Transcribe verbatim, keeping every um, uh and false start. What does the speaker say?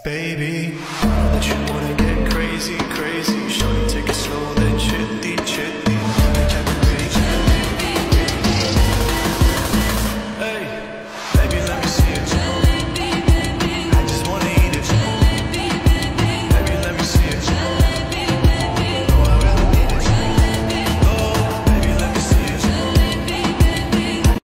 Baby, I know that you wanna get crazy, crazy. Show